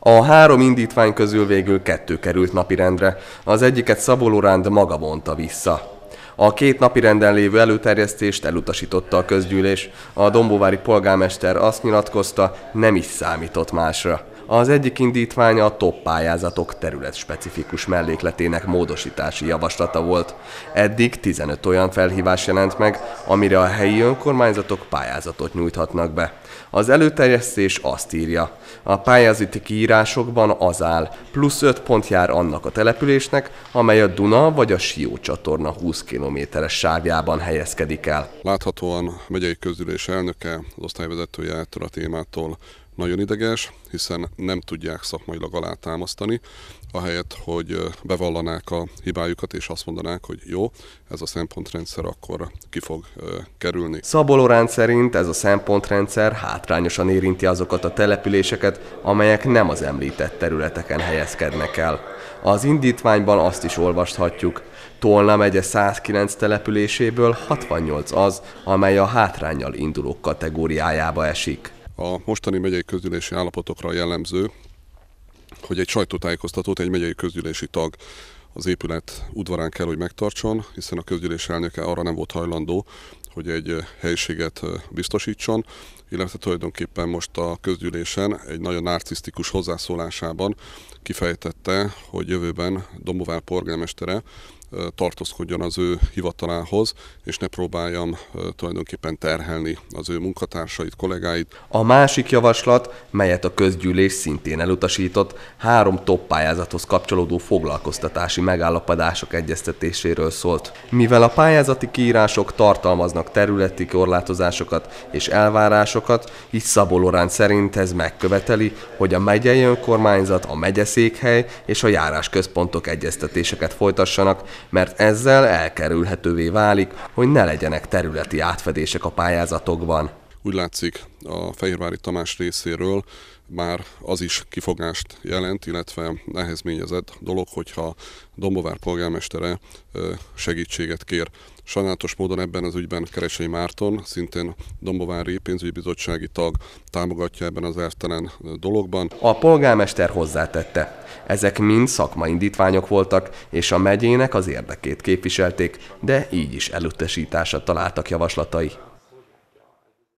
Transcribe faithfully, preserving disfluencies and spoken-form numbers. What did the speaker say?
A három indítvány közül végül kettő került napirendre, az egyiket Szabó Loránd maga vonta vissza. A két napirenden lévő előterjesztést elutasította a közgyűlés, a dombóvári polgármester azt nyilatkozta, nem is számított másra. Az egyik indítvány a top pályázatok területspecifikus mellékletének módosítási javaslata volt. Eddig tizenöt olyan felhívás jelent meg, amire a helyi önkormányzatok pályázatot nyújthatnak be. Az előterjesztés azt írja, a pályázati kiírásokban az áll, plusz öt pont jár annak a településnek, amely a Duna vagy a Sió csatorna húsz kilométeres sávjában helyezkedik el. Láthatóan megyei közgyűlés elnöke, az osztályvezetője ettől a témától nagyon ideges, hiszen nem tudják szakmailag alátámasztani, ahelyett, hogy bevallanák a hibájukat és azt mondanák, hogy jó, ez a szempontrendszer akkor ki fog kerülni. Szabó Loránd szerint ez a szempontrendszer hátrányosan érinti azokat a településeket, amelyek nem az említett területeken helyezkednek el. Az indítványban azt is olvashatjuk, Tolna megye százkilenc településéből hatvannyolc az, amely a hátránnyal indulók kategóriájába esik. A mostani megyei közgyűlési állapotokra jellemző, hogy egy sajtótájékoztatót egy megyei közgyűlési tag az épület udvarán kell, hogy megtartson, hiszen a közgyűlés elnöke arra nem volt hajlandó, hogy egy helyiséget biztosítson, illetve tulajdonképpen most a közgyűlésen egy nagyon narcisztikus hozzászólásában kifejtette, hogy jövőben Dombóvár polgármestere tartózkodjon az ő hivatalához, és ne próbáljam tulajdonképpen terhelni az ő munkatársait, kollégáit. A másik javaslat, melyet a közgyűlés szintén elutasított, három top pályázathoz kapcsolódó foglalkoztatási megállapodások egyeztetéséről szólt. Mivel a pályázati kiírások tartalmaznak területi korlátozásokat és elvárásokat, így Szabó Loránd szerint ez megköveteli, hogy a megyei önkormányzat, a megyeszékhely és a járásközpontok egyeztetéseket folytassanak, mert ezzel elkerülhetővé válik, hogy ne legyenek területi átfedések a pályázatokban. Úgy látszik, a Fehérvári Tamás részéről már az is kifogást jelent, illetve nehezményezett dolog, hogyha Dombóvár polgármestere segítséget kér. Sajnálatos módon ebben az ügyben Keresei Márton, szintén dombóvári pénzügyi bizottsági tag támogatja ebben az elvtelen dologban. A polgármester hozzátette, ezek mind szakmai indítványok voltak, és a megyének az érdekét képviselték, de így is elutasításra találtak javaslatai.